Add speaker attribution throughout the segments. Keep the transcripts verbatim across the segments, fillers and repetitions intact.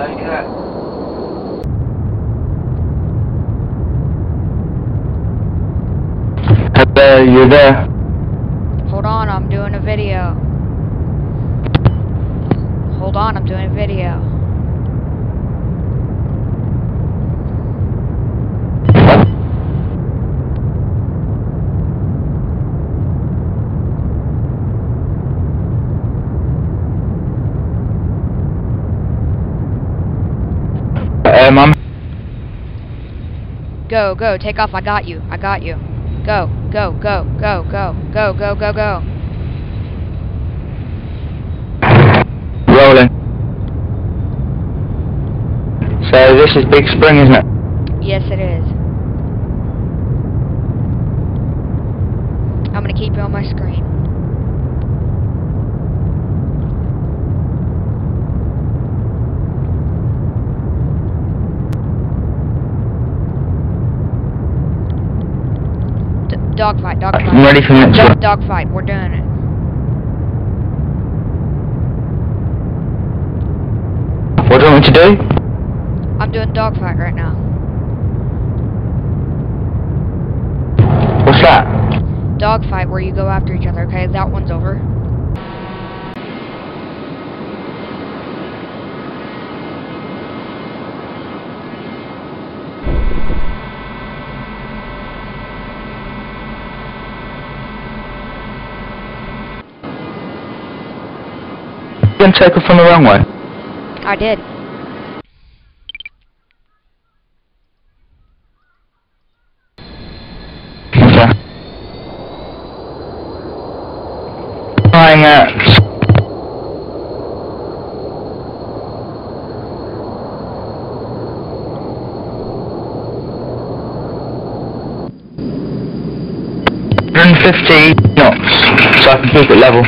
Speaker 1: Hello, you there?
Speaker 2: Hold on, I'm doing a video. Hold on, I'm doing a video.
Speaker 1: Um, I'm...
Speaker 2: Go, go, take off, I got you, I got you. Go, go, go, go, go, go, go, go, go.
Speaker 1: Rolling. So this is Big Spring, isn't it?
Speaker 2: Yes, it is. I'm gonna keep you on my screen. D dogfight, dogfight.
Speaker 1: I'm ready for next
Speaker 2: Dog,
Speaker 1: one.
Speaker 2: dogfight, we're doing it.
Speaker 1: What do you want me to do?
Speaker 2: I'm doing dogfight right now.
Speaker 1: What's that?
Speaker 2: Dogfight where you go after each other, okay? That one's over.
Speaker 1: You didn't take off on the wrong way.
Speaker 2: I did.
Speaker 1: Okay. Flying at... one hundred fifty knots, so I can keep it level.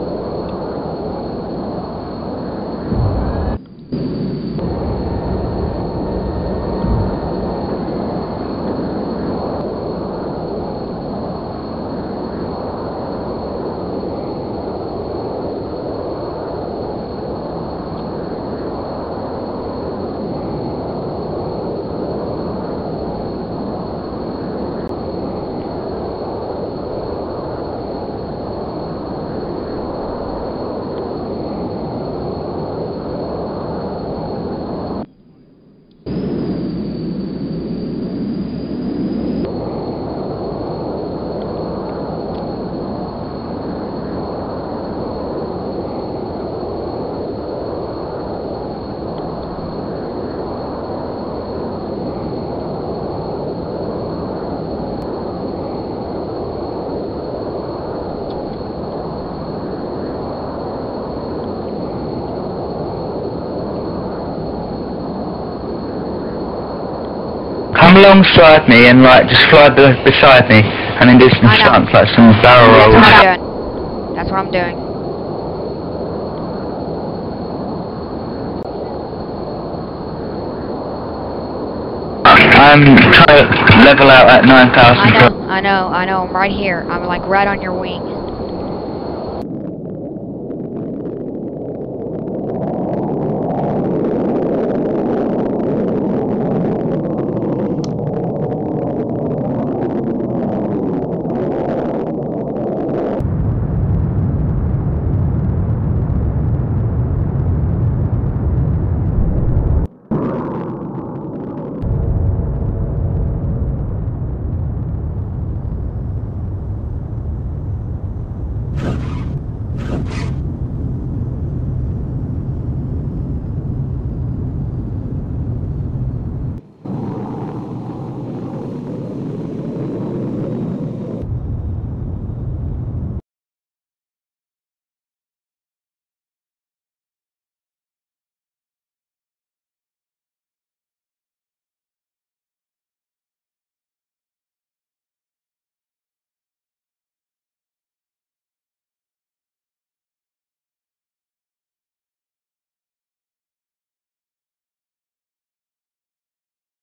Speaker 1: Come alongside me and like just fly be beside me and then do some
Speaker 2: I know.
Speaker 1: stunts like some barrel
Speaker 2: That's
Speaker 1: rolls.
Speaker 2: what I'm doing. That's what I'm doing.
Speaker 1: I'm trying to level out at nine thousand.
Speaker 2: I know, I know, I know. I'm right here. I'm like right on your wing.